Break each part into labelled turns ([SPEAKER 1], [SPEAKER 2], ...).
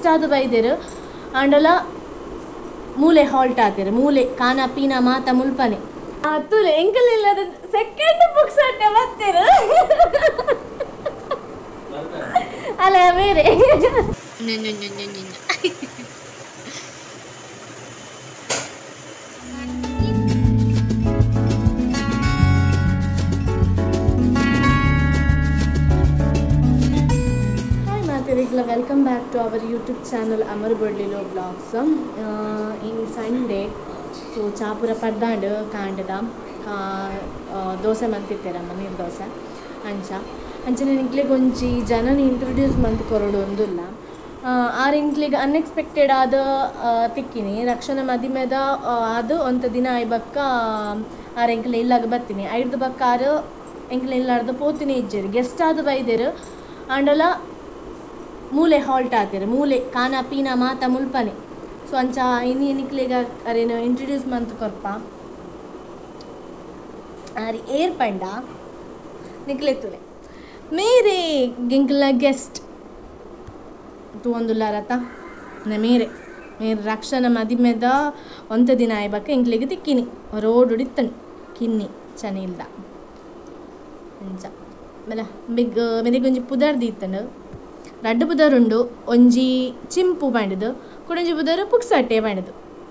[SPEAKER 1] guest ಆದ ಬೈದೇರು ಆಂಡಲ ಮೂಲೆ ಹಾಲ್ಟ್ ಆತೇರು ಮೂಲೆ ಕಾನ ಪೀನ ಮಾತ ಮುಲ್ಪನೆ ತುಲೆ ಎಂಕಲ್ ಇಲ್ಲದ ಸೆಕೆಂಡ್ ಬುಕ್ಸ್ ಅಟ್ಟೆ ಬರ್ತೇರು ಅಲ್ಲ ಬೇರೆ welcome back to our YouTube channel ಅಮರ್ ಬಡ್ಲಿಲೋ ಬ್ಲಾಗ್ಸ್ ಈ ಸಂಡೇ ಸೊ ಚಾಪುರ ಪಡ್ದಾಂಡು ಕಾಂಡದ ದೋಸೆ ಮಂತಿತ್ತೇರಮ್ಮ ನೀರು ದೋಸೆ ಅಂಚನೆ ಇಂಕ್ಲಿಗೆ ಒಂಜಿ ಜನನ ಇಂಟ್ರೊಡ್ಯೂಸ್ ಮಂತ್ ಕೊರಡು ಒಂದಿಲ್ಲ ಆರು ಇಂಕ್ಲಿಗೆ ಅನ್ಎಕ್ಸ್ಪೆಕ್ಟೆಡ್ ಆದ ತಿಕ್ಕಿನಿ ರಕ್ಷಣ ಮದಿಮೆದ ಅದು ಒಂದು ದಿನ ಐಬಕ್ಕ ಆರು ಎಂಕ್ಲೆ ಇಲ್ಲಾಗ ಬರ್ತೀನಿ ಐದು ಬಕ್ಕ ಆರು ಎಂಕ್ಲೆ ಇಲ್ಲಾರ್ದು ಪೋತಿನಿ ಇಜ್ಜೇರು ಗೆಸ್ಟ್ ಆದ ಬೈದೇರು ಆಂಡಲ ಮೂಲೆ ಹಾಲ್ಟ್ ಆತೇರು ಮೂಲೆ ಕಾನ ಪೀನ ಮಾತ ಮುಲ್ಪನೆ ಸೊ ಅಂಚ ಇನ್ನಿಕ್ಲೆಗ ಅರೇನು ಇಂಟ್ರೊಡ್ಯೂಸ್ ಮಂತ್ ಕೊರ್ಪ ಆರಿ ಏರ್ ಪಂಡ ನಿಕ್ಲೆತ್ತುಲೆ ಮೇರೆ ಗಿಂಕ್ಲ ಗೆಸ್ಟ್ ತೂ ಒಂದುಲ್ಲಾರತ ಮೇರೆ ರಕ್ಷಣ ಮದಿಮೆದ ಒಂದು ದಿನ ಆಯ್ಬಕ್ಕ ಇಂಕ್ಲೆಗೆ ತಿಕ್ಕಿನಿ ರೋಡ್ ಉಡಿತನು ಕಿನ್ನಿ ಚನಿ ಇಲ್ದ ಅಂಚ ಬಲ ಬಿಗ್ ಮೆದಿಗೊಂಜಿ ಪುದರ್ದು ಇತ್ತನು ರಡ್ಡು ಪುದರುಂಡು ಒಂಜಿ ಚಿಂಪು ಪಂಡದು ಕುಡಂಜಿ ಪುದರು ಪುಕ್ಸಟ್ಟೆ ಪಂಡದು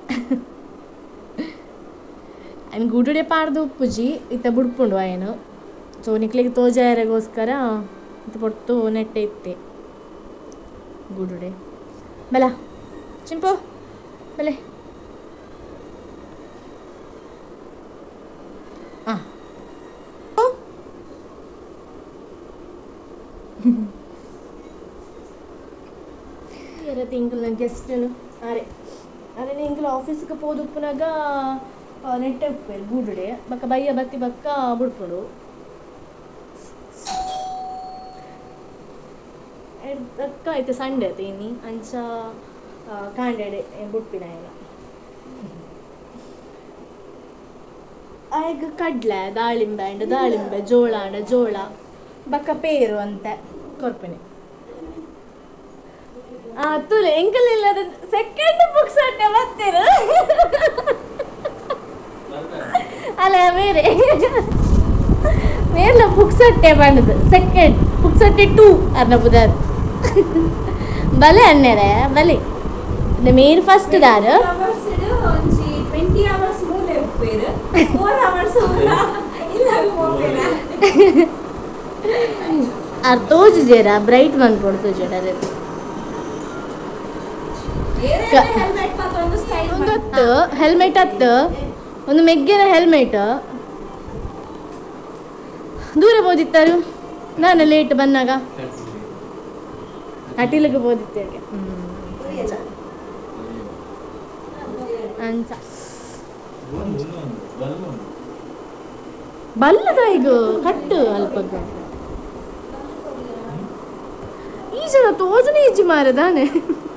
[SPEAKER 1] ಅಯ್ನು ಗುಡುಡೆ ಪಾಡ್ದು ಉಪ್ಪುಜಿ ಇತ್ತ ಬುಡ್ಪುಂಡು ಅಯ್ಯನು ಸೊ ನಿಕ್ಲಿಗೆ ತೋಜಾಯರಿಗೋಸ್ಕರ ಇತ್ತ ಪೊಟ್ಟು ನೆಟ್ಟೆ ಇತ್ತೆ ಗುಡುಡೆ ಬಲ ಚಿಂಪು ಬಲೆ ಹಾಂ ತಿಂಗಳ ಗೆಸ್ಟನು ಅರೆ ನಿಂಗಳ ಆಫೀಸ್ಗೆ ಹೋದ ಉಪ್ಪುನಾಗ ನೆಟ್ಟೆ ಉಪ್ಪೇರು ಗೂಡುಡೆ ಬಕ್ಕ ಬಯ್ಯ ಬತ್ತಿ ಬಕ್ಕ ಬುಡ್ಪುಡು ಅಕ್ಕ ಆಯ್ತು ಸಂಡೆ ತೀನಿ ಅಂಚ ಕಾಂಡೆಡೆ ಬುಡ್ಪಿನ ಎಲ್ಲ ಆಗ ಕಡ್ಲೆ ದಾಳಿಂಬೆ ಜೋಳ ಬಕ್ಕ ಪೇರು ಅಂತ ಕೊರ್ಪಿನಿ ತುಲೆ ಎಂಕಲ್ ಇಲ್ಲದ ಸೆಕೆಂಡ್ ಬುಕ್ಸ್ ಅಟ್ಟೆ ಬರ್ತೇರು ಅಲ್ಲ ಬೇರೆ ಬುಕ್ಸ್ ಅಟ್ಟೆ ಬಂದದು ಸೆಕೆಂಡ್ ಬುಕ್ಸ್ ಅಟ್ಟೆ 2 ಅರ್ನ ಬುದಾರ್ ಬಲೆ ಅನ್ನೆರೆ ಬಲೆ ಮೇರ್ ಫಸ್ಟ್ ದಾರು
[SPEAKER 2] 20 hours ಮೂಲೆ ಉಪ್ಪೇರು 4 hours
[SPEAKER 1] ಅರ್ತೋಜ್ ಜೇರ ಬ್ರೈಟ್ ಬಂದ್ ಕೊಡ್ತು ಜೇರ ಒಂದೊತ್ತು ಹೆಲ್ಮೆಟ್ ಹತ್ತು ಒಂದು ಮೆಗ್ಗಿನ ಹೆಲ್ಮೆಟ್ ದೂರ ಬೋದಿತ್ತಾರು ನಾನು ಲೇಟ್ ಬಂದಾಗ ಅಟಿಲಿಗೆ ಬೋದಿತ್ತೆ ಅಂಚ ಬಲ್ಲದ ಈಗ ಕಟ್ಟು ಅಲ್ಪ ಈ ಜನ ತೋಜನೆ ಇಜ್ಜಿ ಮಾರದಾನೆ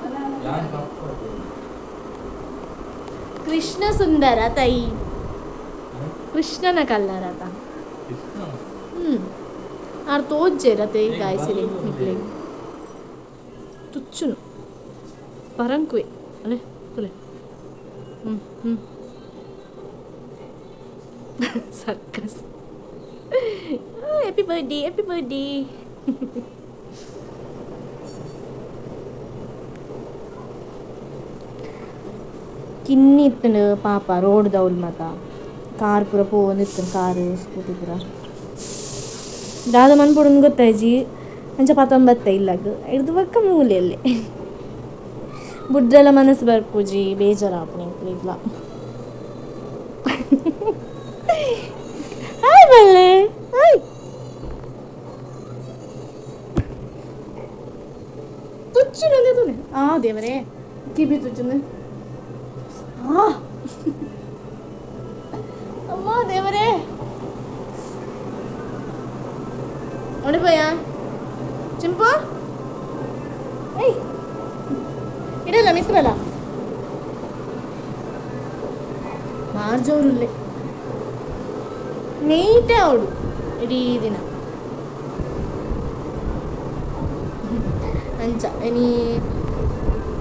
[SPEAKER 1] ಕೃಷ್ಣ ಸುಂದರ ತಾಯಿ ಕೃಷ್ಣನ ಕಲ್ಲರತ ಆರು ತೋಜ್ಜೇರತೆ ಗಾಯಸಿರಿ ನಿಕ್ಲೆ ತುಚ್ಚುನು ಪರಂಕುವೆ ಅಲೆ ತುಲೆ ಸರ್ಕಸ್ ಹ್ಯಾಪಿ ಬರ್ಡೇ ಕಿನ್ನಿ ಇತ್ತಂಡು ಪಾಪ ರೋಡ್ ದೌಲ್ ಮತ ಕಾರ್ ಪೂರ ಪೋನಿತ್ತು ಕಾರು ಸ್ಕೂಟಿ ಪೂರ ದಾದ ಮನ್ಪುಡು ಗೊತ್ತಾಯ್ಜಿ ಅಂಚ ಪತಂಬತ್ತ ಇಲ್ಲಾಗ ಹಿಡ್ದು ಬಕ್ಕ ಮೂಲೆಯಲ್ಲೇ ಬುಡ್ರೆಲ್ಲ ಮನಸ್ಸು ಬರ್ಪೂಜಿ ಬೇಜಾರಾಪಣಿ ಇಲ್ಲ ಹಾಯ್ ಬಲ್ಲೆ ಹಾಯ್ ತುಚ್ಚು ತುನೆ ದೇವರೇ ಕಿಬಿ ತುಚ್ಚು ಅಮ್ಮ ದೇವರೇ ನೋಡಿಬೋಯ ಚಿಂಪು ಏಯ್ ಇಡಲ್ಲ ಮಿತ್ರಲ್ಲ ಮಾರ್ಜೋರುಲ್ಲೆ ನೀಟೇ ಅವಳು ಇಡೀ ದಿನ ಅಂಚ ನೀ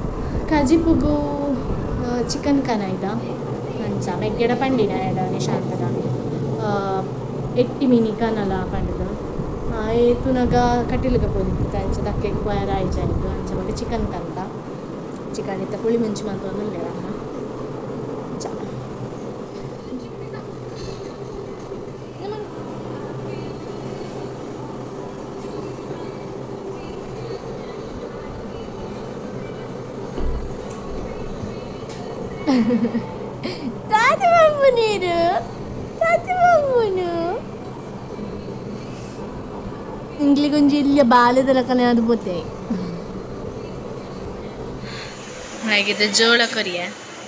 [SPEAKER 1] ಕಜಿಪುಗು ಚಿಕನ್ ಕನೈದ ಅಂಚ ಮೆಗ್ಗೆಡ ಪಂಡಿನ ಎಡ ನಿಶಾಂತದ ಎಟ್ಟಿ ಮಿನಿ ಕನಲ ಪಂಡದು ಏತುನಗ ಕಟೀಲಿಗೆ ಪೋದಿತ್ತು ಅಂಚ ದಕ್ಕೆಗೆ ಪೋಯರ ಆಯ್ಚಾಯಿತು ಅಂಚ ಬಗ್ಗೆ ಚಿಕನ್ ಕಂತ ಚಿಕನ್ ಇತ್ತ ಪುಳಿ ಮುಂಚಿ ಮಂತ ಒಂದು ಚ తాత మమ్ము నేను తాత మమ్మును ఇంట్లో కొంచెం ఇల్లు బాలేదలకనే అది పోతాయి ಹಾಗಿದ್ದ ಜೋಳ ಕೊರಿಯ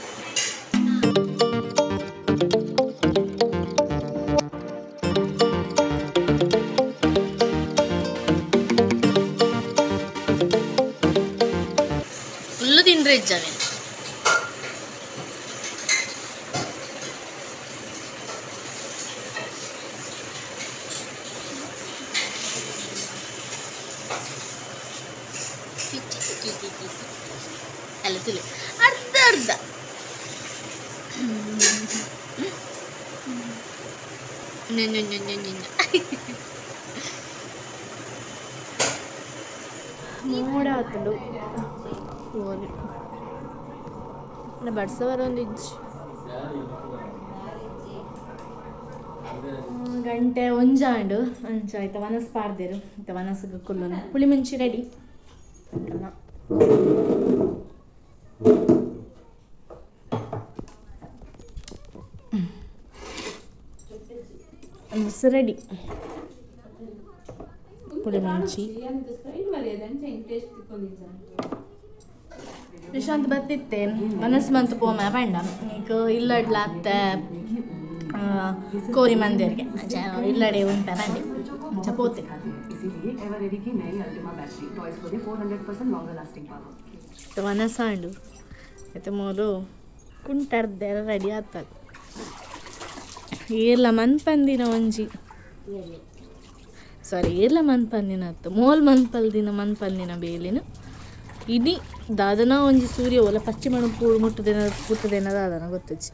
[SPEAKER 1] ಫುಲ್ಲು ತಿಂದ್ರೆ ಇಜ್ಜಾವೆ ಅಲ್ಲ ತುಳಿ ಅರ್ಧ ಅರ್ಧ ಮೋಡ ಆತುಂಡು ಓಲಿ ಬಡ್ಸವರ ಒಂದು ಇಜ್ಜಿ ಗಂಟೆ ಒಂಜಾಂಡು ಅಂಚ ಆಯ್ತ ವನಸ್ ಪಾರ್ದೇರು ಆಯ್ತ ವನಸ್ಗೆ ಕುಲ್ಲುನು ಪುಳಿ ಮುಂಚಿ ರೆಡಿ ಮಸ್ತ್ ರೆಡಿ ಪುಳಿ ಮುಂಚಿ ನಿಶಾಂತ್ ಬತ್ತಿತ್ತೆ ಮನಸ್ಸು ಬಂತು ಪೋಮ ಪಂಡ ಈಗ ಇಲ್ಲಡ್ಲಾತ್ತೆ ಕೋರಿ ಮಂದಿರಿಗೆ ಇಲ್ಲಡೆ ಉಂಟ ಬಂಡಿ ಅಂಚ ಪೋತೆ ವನಸಾಂಡು అయితే ಮೂರು ಕುಂಟರ್ದೆರ ರೆಡಿ ಆಗ್ತದೆ ಏರ್ಲ ಮನ್ಪಂದಿನ ಒಂಜಿ ಸಾರಿ ಏರ್ಲ ಮನ್ಪಂದಿನ ಅತ್ತು ಮೋಲ್ ಮನ್ಪಲ್ದಿನ ಮನ್ಪಂದಿನ ಬೇಲಿನ ಇಡೀ ದಾದನ ಒಂಜಿ ಸೂರ್ಯ ಒಲ ಪಚ್ಚಿ ಮಣ್ಣು ಪೂಡು ಮುಟ್ಟದೇನ ಪುಟ್ಟದೇನ ದಾದನ ಗೊತ್ತಜ್ಜಿ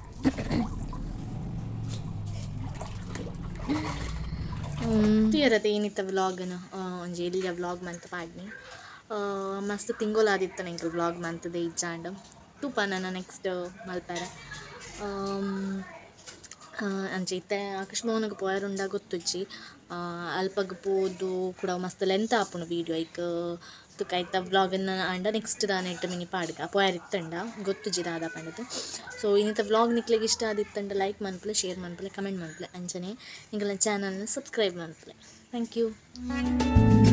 [SPEAKER 1] ತೀರತೆ ಏನಿತ್ತ ವ್ಲಾಗನ ಒಂಜಿ ಎಲ್ಲಿಯ ವ್ಲಾಗ್ ಮಂತ್ ಪಾಡ್ನಿ ಮಸ್ತ್ ತಿಂಗೋಲಾದಿತ್ತ ನಿಂಗೆ ವ್ಲಾಗ್ ಮಂತದೆ ಇಜ್ಜಾಂಡ್ ತೂಪ ನನ್ನ ನೆಕ್ಸ್ಟ್ ಮಲ್ಪಾರ ಅಂಚೆ ಇತ್ತೆ ಆಕಾಶಮೋಹನಗೆ ಪೋಯರುಂಡ ಗೊತ್ತುಜ್ಜಿ ಅಲ್ಪಗೆ ಪೋದು ಕೂಡ ಮಸ್ತ್ ಲೆಂತ್ ಆಪುಂಡು ವೀಡಿಯೋ ಐಕ್ ತುಕಾಯ್ತ ವ್ಲಾಗನ್ನು ಆಂಡ ನೆಕ್ಸ್ಟ್ ದಾನ ಇಟ್ಟು ಮಿನಿ ಪಾಡ್ಗ ಪೋಯರಿತ್ತಂಡ ಗೊತ್ತುಜ್ಜಿ ದಾದ ಪಂಡದು ಸೊ ಇನ್ನಿತ ವ್ಲಾಗ್ ನಿಕ್ಲಿಗೆ ಇಷ್ಟ ಆದಿತ್ತಂಡ ಲೈಕ್ ಮನ್ಪಲೆ ಶೇರ್ ಮನ್ಪಲೆ ಕಮೆಂಟ್ ಮನ್ಪಲೆ ಅಂಚನೆ ನಿಂಗಳ ಚಾನಲ್ನ ಸಬ್ಸ್ಕ್ರೈಬ್ ಮನ್ಪಲೆ ಥ್ಯಾಂಕ್ ಯು